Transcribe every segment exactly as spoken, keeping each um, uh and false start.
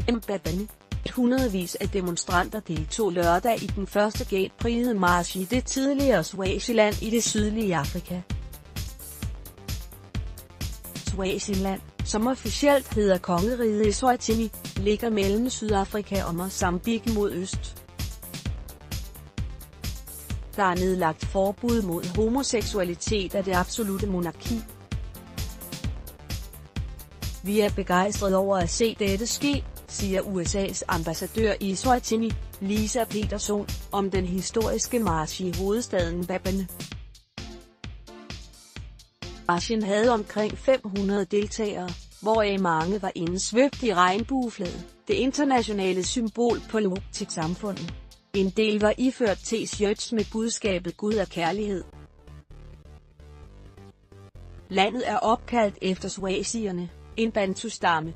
Mbabane. Hundredvis af demonstranter deltog lørdag i den første Gate Pride march i det tidligere Swaziland i det sydlige Afrika. Swaziland, som officielt hedder Kongeriget Eswatini, ligger mellem Sydafrika og Mozambique mod øst. Der er nedlagt forbud mod homoseksualitet af det absolutte monarki. Vi er begejstrede over at se dette ske, siger U S A's ambassadør i Eswatini, Lisa Peterson, om den historiske march i hovedstaden Mbabane. Marchen havde omkring fem hundrede deltagere, hvoraf mange var indsvøbt i regnbueflaget, det internationale symbol på Logic-samfundet. En del var iført t-shirts med budskabet Gud er kærlighed. Landet er opkaldt efter swazierne, en bantu-stamme.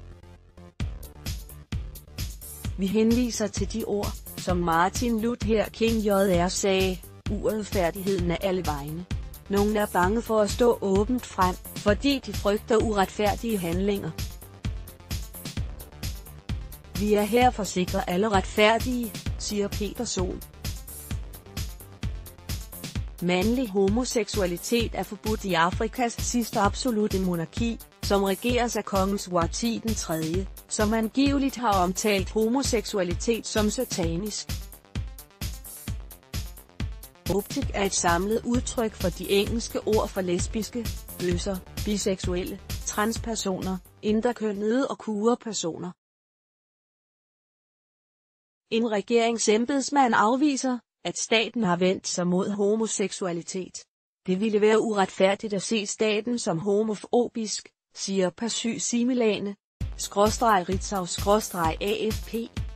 Vi henviser til de ord, som Martin Luther King junior sagde: uretfærdigheden er alle vegne. Nogle er bange for at stå åbent frem, fordi de frygter uretfærdige handlinger. Vi er her for at sikre alle retfærdige, siger Peterson. Mandlig homoseksualitet er forbudt i Afrikas sidste absolutte monarki, som regeres af kongen Mswati den tredje, som angiveligt har omtalt homoseksualitet som satanisk. Optik er et samlet udtryk for de engelske ord for lesbiske, bøsser, biseksuelle, transpersoner, interkønnede og queer-personer. En regeringsembedsmand afviser, at staten har vendt sig mod homoseksualitet. Det ville være uretfærdigt at se staten som homofobisk, siger Percy Similane, skråstreg Ritzau skråstreg A F P.